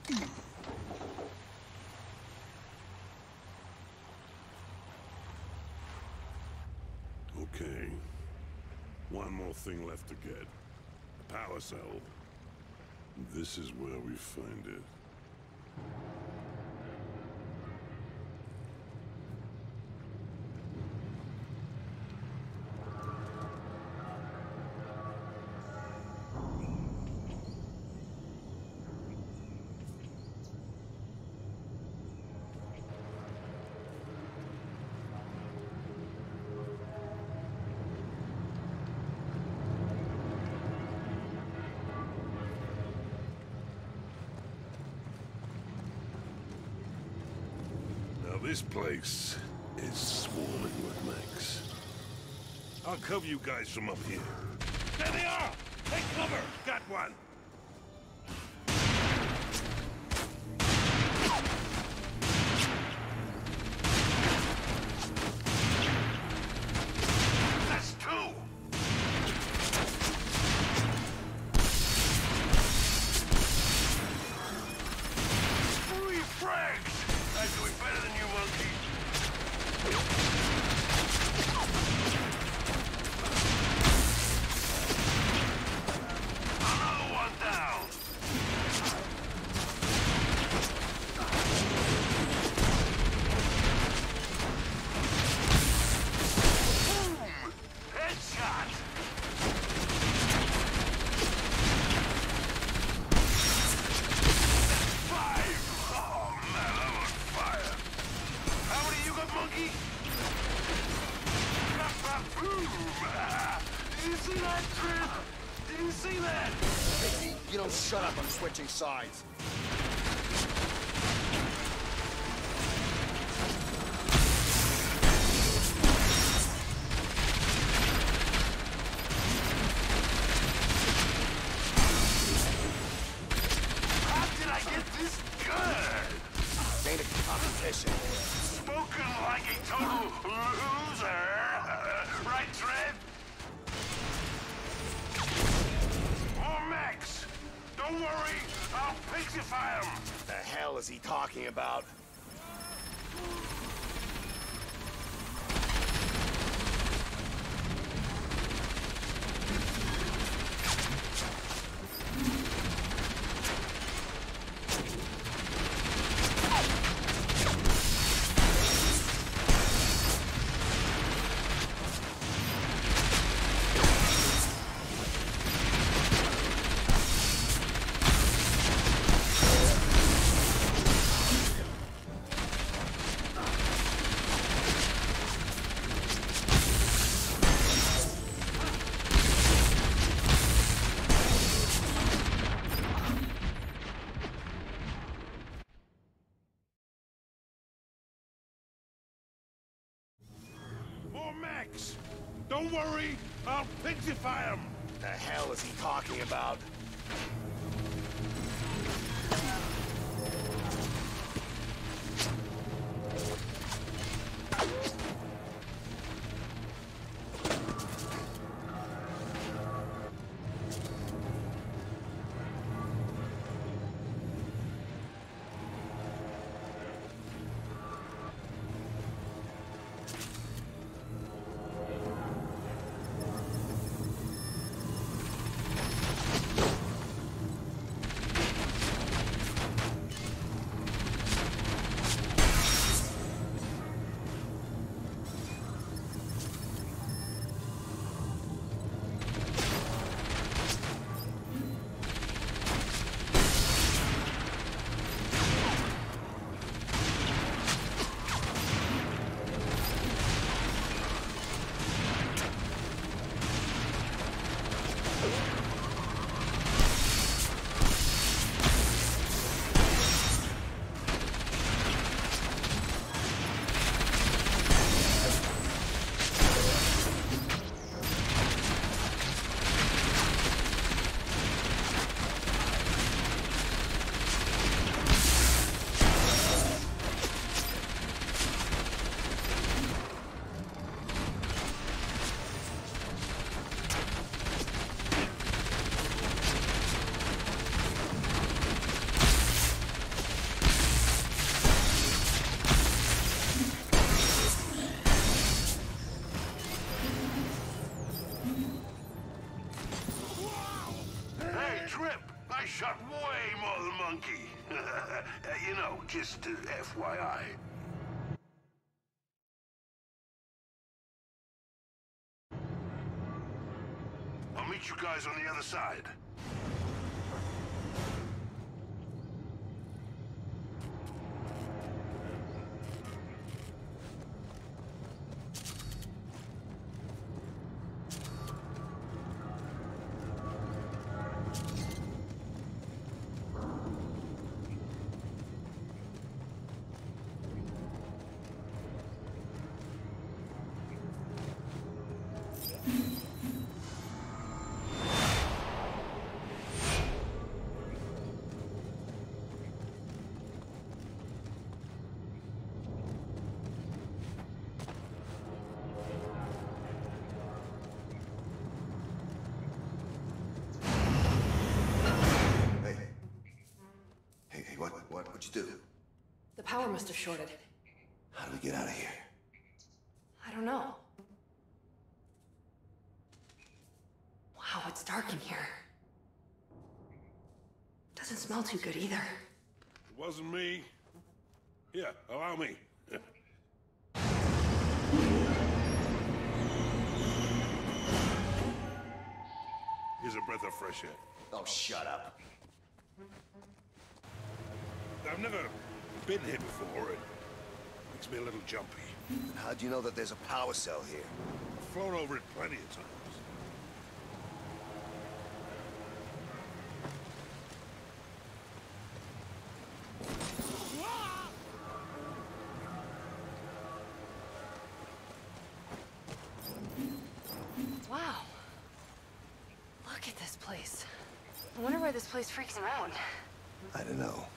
Okay. One more thing left to get. A power cell. This is where we find it. This place is swarming with mechs. I'll cover you guys from up here. There they are! Take cover! Got one! That's two! 3 frags! I'm doing better than you, monkey. Another one down. Boom! Headshot. Monkey! Boom! Did you see that, Trip? Did you see that? Hey, you don't shut up, I'm switching sides. How did I get this good? Ain't a competition. Spoken like a total loser. Right, Trev? More mechs. Don't worry, I'll pixify them. The hell is he talking about? Don't worry, I'll pixify him! The hell is he talking about? shot way more than Monkey. You know, just FYI. I'll meet you guys on the other side. What'd you do? The power must have shorted. How do we get out of here? I don't know. Wow, it's dark in here. Doesn't smell too good either. It wasn't me. Here, allow me. Here's a breath of fresh air. Oh, shut up. I've never been here before. It makes me a little jumpy. How'd you know that there's a power cell here? I've flown over it plenty of times. Wow. Look at this place. I wonder why this place freaks him out. I don't know.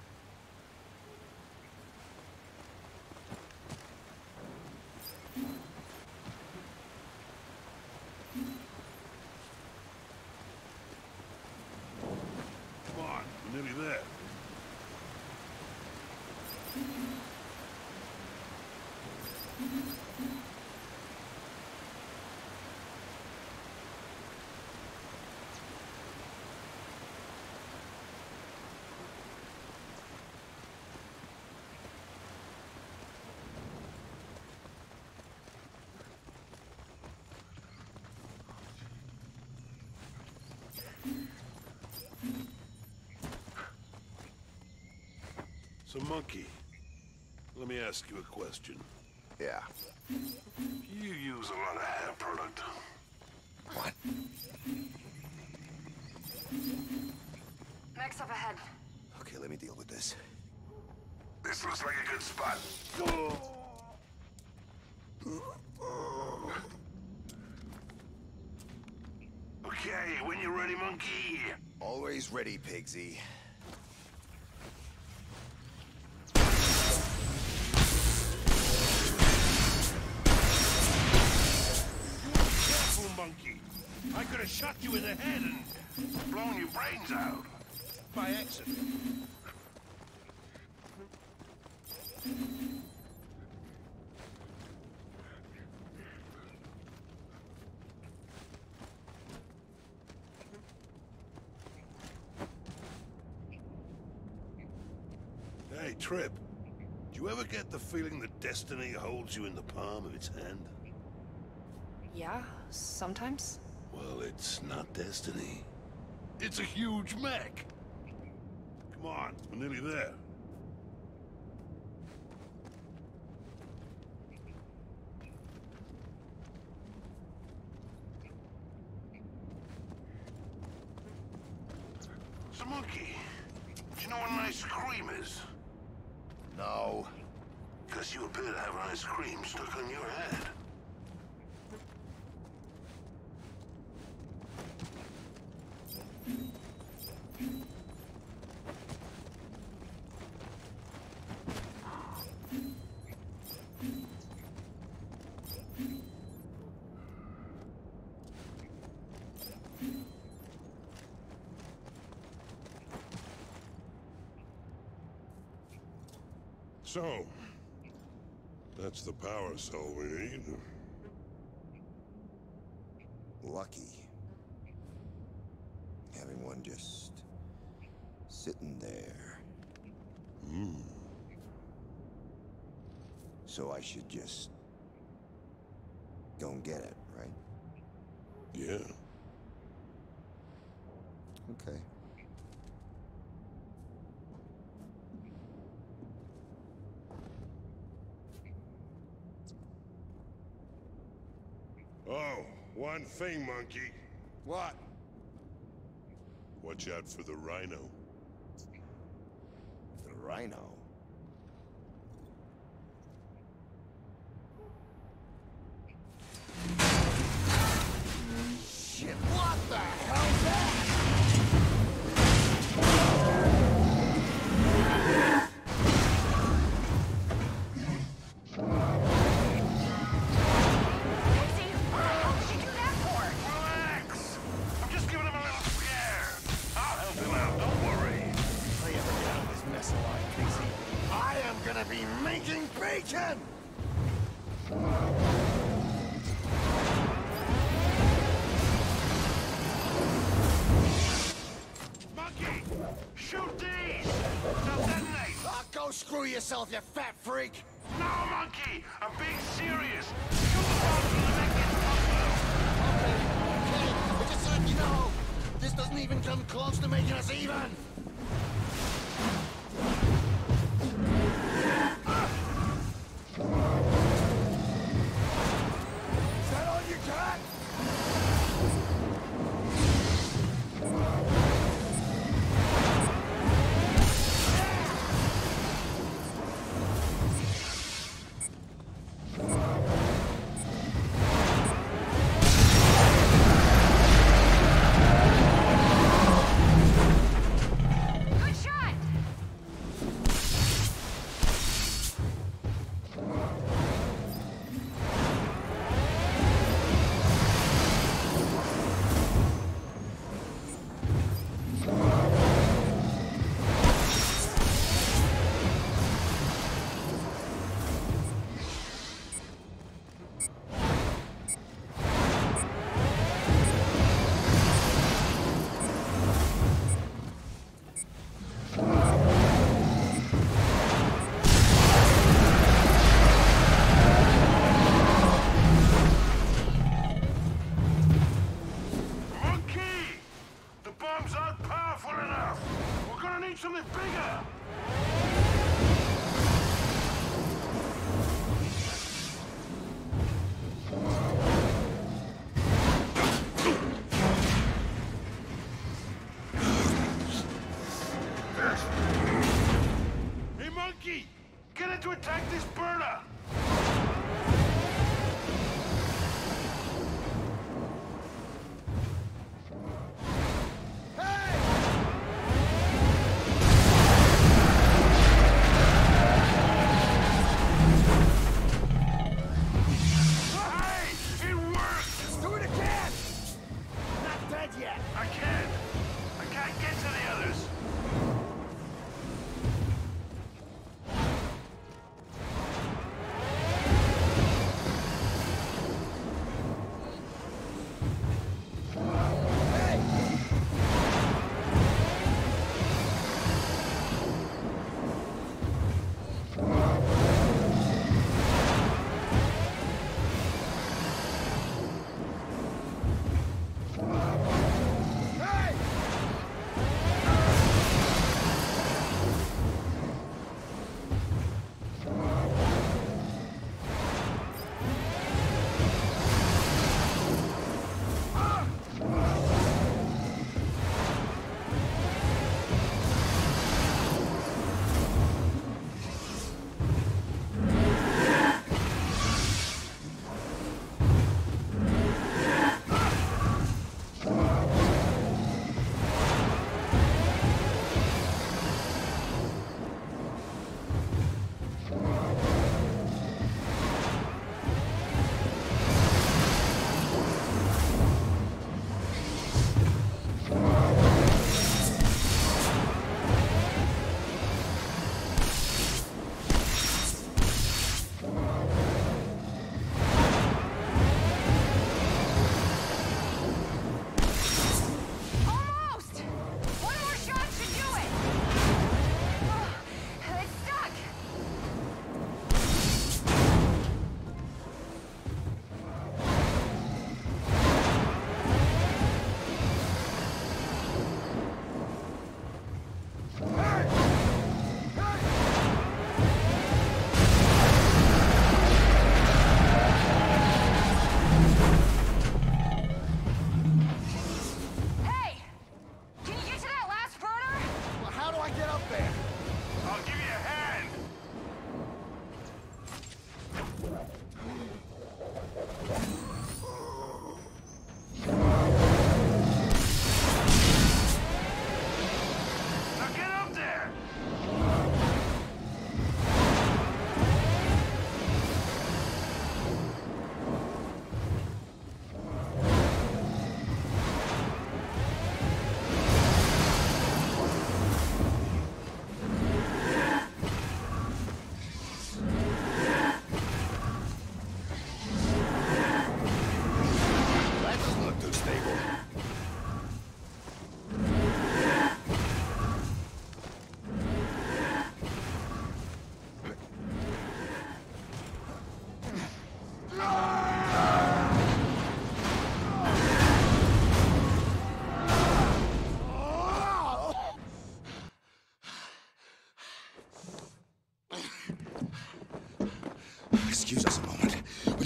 Come on, we're nearly there. So, Monkey, let me ask you a question. Yeah. You use a lot of hair product. What? Max up ahead. Okay, let me deal with this. This looks like a good spot. Okay, when you're ready, Monkey. Always ready, Pigsy. Monkey. I could have shot you in the head and blown your brains out. By accident. Hey, Trip. Do you ever get the feeling that destiny holds you in the palm of its hand? Yeah, sometimes. Well, it's not destiny. It's a huge mech. Come on, we're nearly there. So, Monkey, do you know what an ice cream is? No. Because you appear to have an ice cream stuck on your head. So, that's the power cell we need. Lucky. Having one just Sitting there. Hmm. So I should just go and get it, right? Yeah. Okay. Oh, one thing, Monkey. What? Watch out for the rhino. The rhino? Shit, what the hell's that? Daisy, what the hell did you do that for? Relax! I'm just giving him a little scare. I'll help him out, don't worry. If I ever get out of this mess alive, Casey, I am gonna be making bacon! Monkey! Shoot these! Now detonate! Go screw yourself, you fat freak! No, Monkey! I'm being serious! Shoot the bombs when the neck gets tougher! Okay, but just to let you know, this doesn't even come close to making us even! Is that all you got?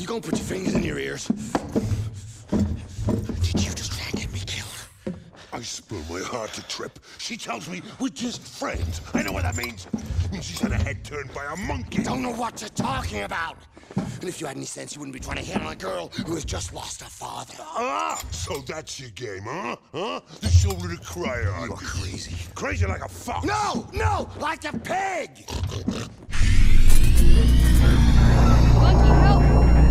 gonna put your fingers in your ears. Did you just try and get me killed? I spill my heart to Trip. She tells me we're just friends. I know what that means. It means she's had her head turned by a monkey. Don't know what you're talking about. And if you had any sense, you wouldn't be trying to hit on a girl who has just lost her father. Ah, so that's your game, huh? Huh? The shoulder to cry on. You're crazy. Crazy like a fox. No, no, like a pig! Monkey, help!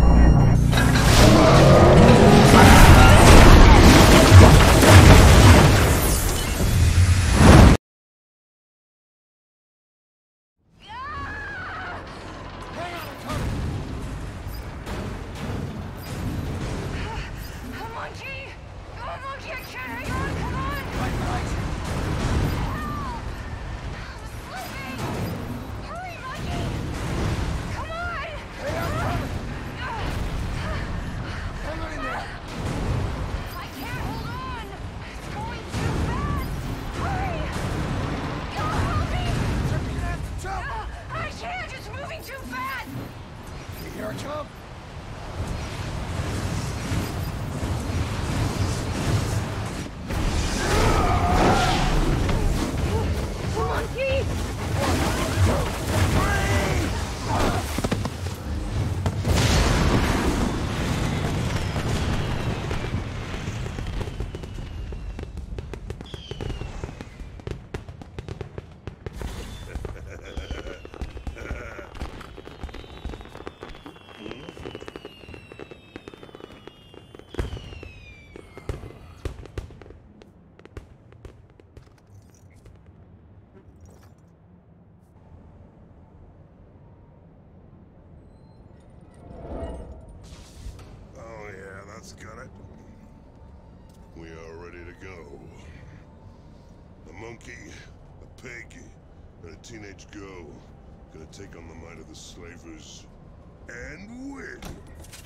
Monkey! Oh, monkey, I can't hang on! Come on! Right. I'm slipping! Hurry, monkey! Come on! Hey, I'm coming! Hang on in there! I can't hold on! It's going too fast! Hurry! Help me! You're gonna have to jump! I can't! It's moving too fast! Here I come! Monkey! Oh, yeah, that's got it. We are ready to go. A monkey, a pig, and a teenage girl gonna take on the might of the slavers and win.